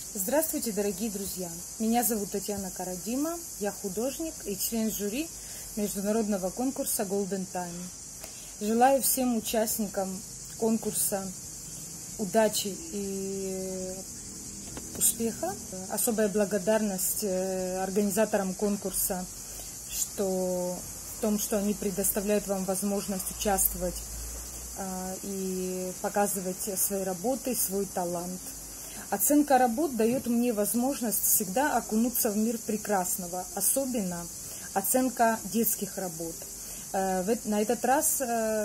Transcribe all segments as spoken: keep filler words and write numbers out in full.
Здравствуйте, дорогие друзья! Меня зовут Татьяна Карадима, я художник и член жюри международного конкурса Golden Time. Желаю всем участникам конкурса удачи и успеха. Особая благодарность организаторам конкурса, что в том, что они предоставляют вам возможность участвовать и показывать свои работы, свой талант. Оценка работ дает мне возможность всегда окунуться в мир прекрасного, особенно оценка детских работ. На этот раз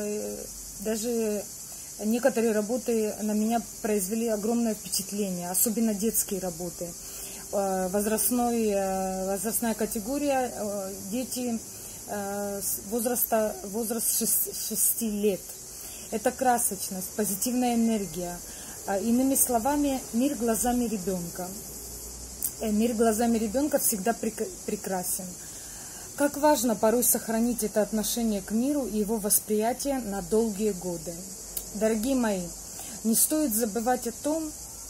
даже некоторые работы на меня произвели огромное впечатление, особенно детские работы. Возрастной, возрастная категория – дети возраста, возраст шести лет. Это красочность, позитивная энергия. Иными словами, мир глазами ребенка. Мир глазами ребенка всегда прекрасен. Как важно порой сохранить это отношение к миру и его восприятие на долгие годы. Дорогие мои, не стоит забывать о том,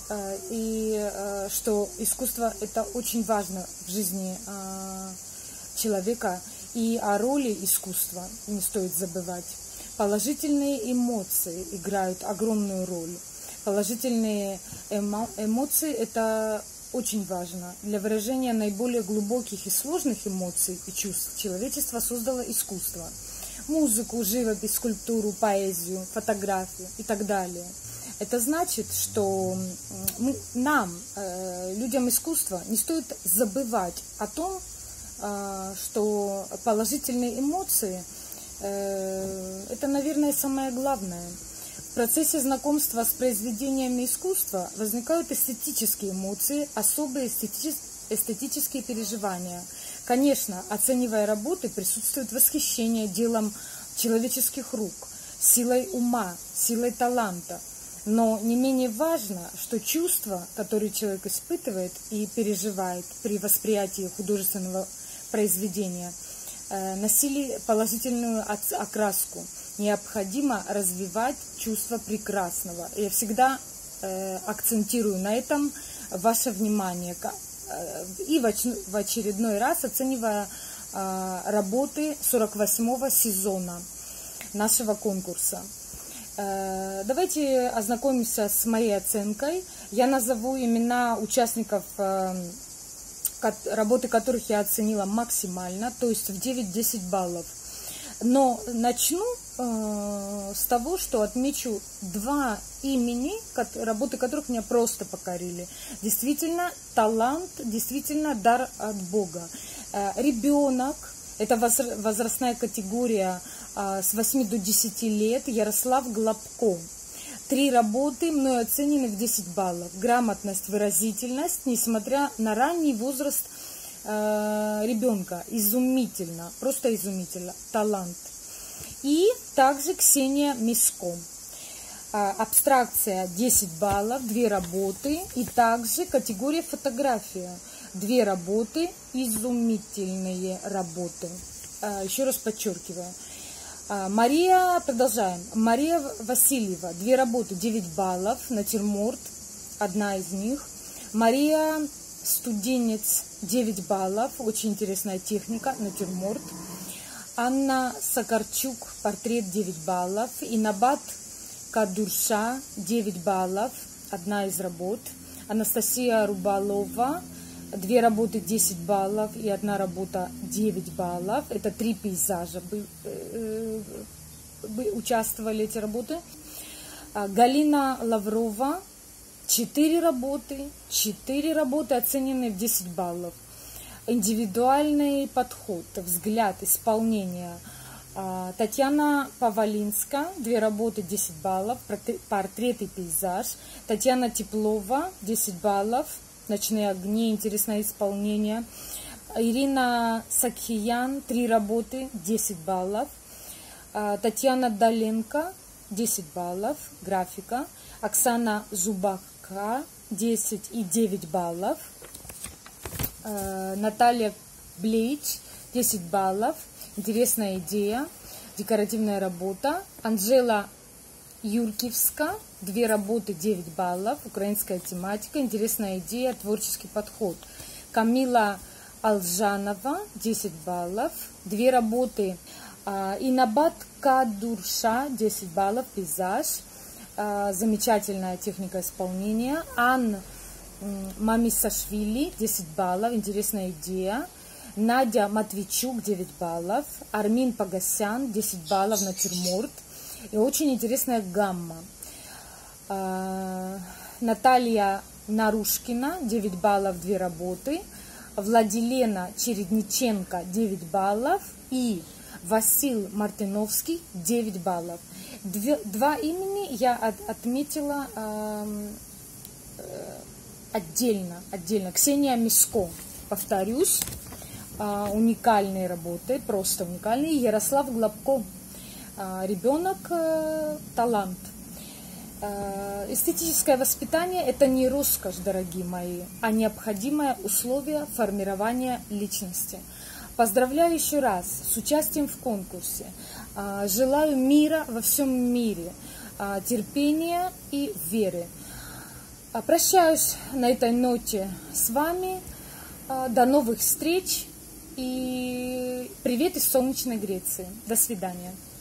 и, что искусство – это очень важно в жизни человека, и о роли искусства не стоит забывать. Положительные эмоции играют огромную роль. Положительные эмо эмоции – это очень важно. Для выражения наиболее глубоких и сложных эмоций и чувств человечество создало искусство. Музыку, живопись, скульптуру, поэзию, фотографию и так далее. Это значит, что мы, нам, людям искусства, не стоит забывать о том, что положительные эмоции – это, наверное, самое главное. В процессе знакомства с произведениями искусства возникают эстетические эмоции, особые эстетические переживания. Конечно, оценивая работы, присутствует восхищение делом человеческих рук, силой ума, силой таланта. Но не менее важно, что чувства, которые человек испытывает и переживает при восприятии художественного произведения, носили положительную окраску. Необходимо развивать чувство прекрасного. Я всегда э, акцентирую на этом ваше внимание. И в, оч в очередной раз оценивая э, работы сорок восьмого сезона нашего конкурса. Э, давайте ознакомимся с моей оценкой. Я назову имена участников, э, работы которых я оценила максимально, то есть в девять-десять баллов. Но начну э, с того, что отмечу два имени, работы которых меня просто покорили. Действительно талант, действительно дар от Бога. Э, ребенок, это возрастная категория э, с восьми до десяти лет, Ярослав Глобко. Три работы мною оценены в десять баллов. Грамотность, выразительность, несмотря на ранний возраст ребенка, изумительно, просто изумительно, талант. И также Ксения Миско. Абстракция десять баллов, две работы. И также категория фотография, две работы, изумительные работы. Еще раз подчеркиваю. Мария, продолжаем. Мария Васильева, две работы, девять баллов, натюрморт, одна из них. Мария Студенец, девять баллов, очень интересная техника, натюрморт. Анна Сакарчук, портрет, девять баллов. Инабат Кадурша, девять баллов, одна из работ. Анастасия Рубалова, две работы, десять баллов и одна работа, девять баллов. Это три пейзажа, бы, э, бы участвовали эти работы. Галина Лаврова, Четыре работы, четыре работы оценены в десять баллов. Индивидуальный подход, взгляд, исполнение. Татьяна Павалинска, две работы, десять баллов, портрет и пейзаж. Татьяна Теплова, десять баллов, ночные огни, интересное исполнение. Ирина Сакхиян, три работы, десять баллов. Татьяна Доленко, десять баллов, графика. Оксана Зубак, десять и девять баллов. Наталья Блейч, десять баллов. Интересная идея, декоративная работа. Анжела Юркивска, две работы, девять баллов, украинская тематика, интересная идея, творческий подход. Камила Алжанова, десять баллов, две работы. Инабат Кадурша, десять баллов, пейзаж, замечательная техника исполнения. Ан Мамисашвили, десять баллов, интересная идея. Надя Матвейчук, девять баллов. Армин Погосян, десять баллов, натюрморт. И очень интересная гамма. Наталья Нарушкина, девять баллов, две работы. Владилена Чередниченко, девять баллов. И Васил Мартиновский, девять баллов. Две, два имени я от, отметила э, э, отдельно, отдельно. Ксения Миско, повторюсь, э, уникальные работы, просто уникальные. Ярослав Глобко, э, ребенок, э, талант. Э, эстетическое воспитание – это не роскошь, дорогие мои, а необходимое условие формирования личности. Поздравляю еще раз с участием в конкурсе. Желаю мира во всем мире, терпения и веры. Прощаюсь на этой ноте с вами. До новых встреч и привет из солнечной Греции. До свидания.